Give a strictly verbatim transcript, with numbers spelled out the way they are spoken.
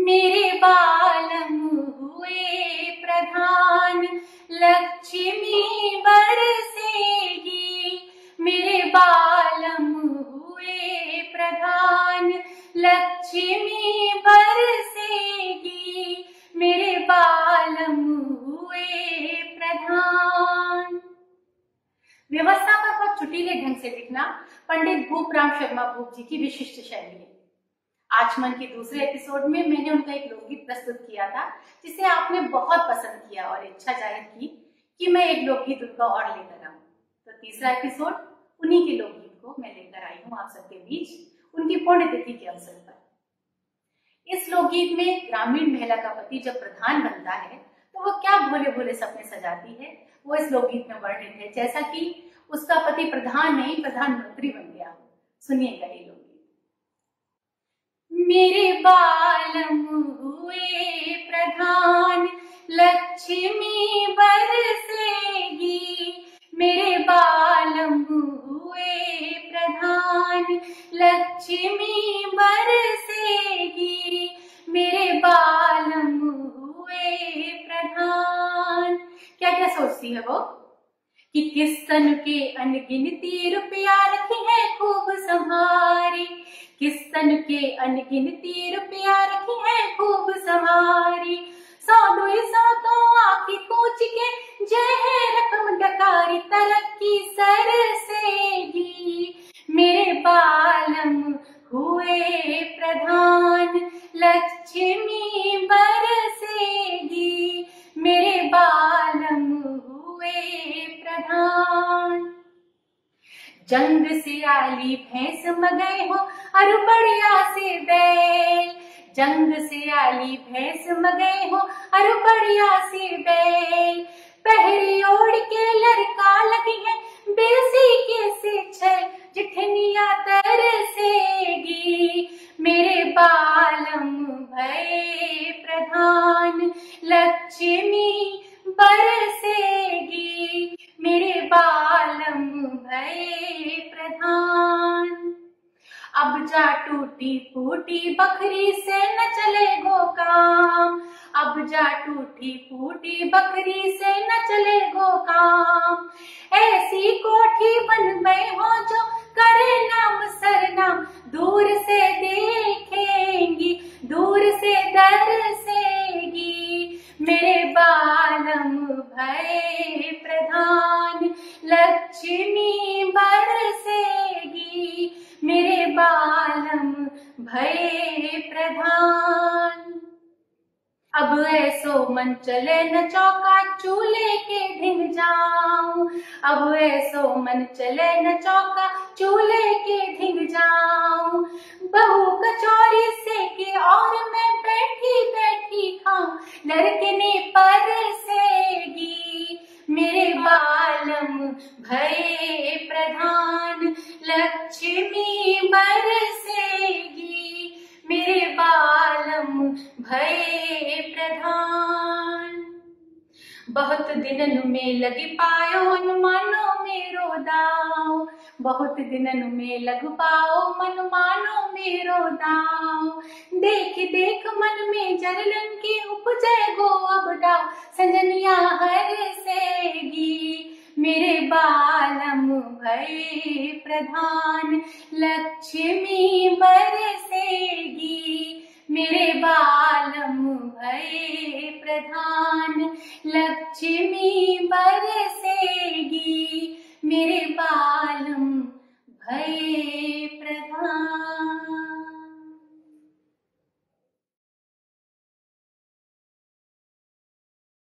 मेरे बालम हुए प्रधान, लक्ष्मी बरसेगी। मेरे बालम हुए प्रधान, लक्ष्मी बरसेगी। मेरे बालम हुए प्रधान। व्यवस्था पर बहुत चुटीले ढंग से लिखना पंडित भूपराम शर्मा भूप जी की विशिष्ट शैली है। आचमन के दूसरे एपिसोड में मैंने उनका एक लोकगीत प्रस्तुत किया था, जिसे आपने बहुत पसंद किया और इच्छा जाहिर की कि मैं एक लोकगीत उनका और लेकर आऊं। तो तीसरा एपिसोड उन्हीं के लोकगीत को मैं लेकर आई हूं आप सबके बीच, उनकी पुण्यतिथि के अवसर पर। इस लोकगीत में ग्रामीण महिला का पति जब प्रधान बनता है तो वो क्या भोले भोले सपने सजाती है, वो इस लोकगीत में वर्णित है, जैसा कि उसका पति प्रधान नहीं प्रधानमंत्री बन गया। सुनिएगा ये लोकगीत। मेरे बालम हुए प्रधान, लक्ष्मी बरसेगी। मेरे बालम हुए प्रधान, लक्ष्मी बरसेगी। मेरे बालम हुए प्रधान। क्या क्या सोचती है वो कि किस तन के अनगिनती रुपया रखी है खूब संभारी। किस तन के अनगिनती रुपया रखी है खूब संभारी। सौ दो सौ तो आखी कूच के जय है रकम डकारी, तरक्की सरसेगी। मेरे बालम हुए प्रधान, लक्ष्मी बरसेगी। मेरे बालम हुए प्रधान। जंग से आली भैंस मगई हो अरु बढ़िया से बैल। जंग से आली भैंस मगई हो अरु बढ़िया से बैल। पहरी ओढ़ के लड़का लगी है बेसी के से छल, जिठनिया तरसेगी। मेरे बालम भये प्रधान, लक्ष्मी बरसेगी। मेरे बालम भये प्रधान। अब जा टूटी फूटी बकरी से न चले गो काम। अब जा टूटी फूटी बकरी से न चले गो काम। ऐसी कोठी बन गए हो जो करे नाम सरनाम, दूर से देखेंगी दूर से दरसेगी। मेरे बालम भये प्रधान, लक्ष्मी बरसेगी। मेरे बालम भये प्रधान। अब ऐसो मन चले न चौका चूल्हे के ढिंग जाऊं। अब ऐसो मन चले न चौका चूल्हे के ढिंग जाऊं। बहू कचौरी से के और मैं बैठी बैठी खाऊं, लड़कने परसेगी। मेरे बालम भये प्रधान, लक्ष्मी बरसेगी। मेरे बालम भये प्रधान। बहुत दिनन में लगी पायो मन मानो मेरो दाव। बहुत दिनन में लग पाओ मन मानो मेरो दाव। देख देख मन में जरलन की उपजे गो अब डाव, संजनिया हरसेगी। मेरे बालम भये प्रधान, लक्ष्मी बरसेगी। मेरे बालम भये प्रधान, लक्ष्मी बरसेगी। मेरे बालम भये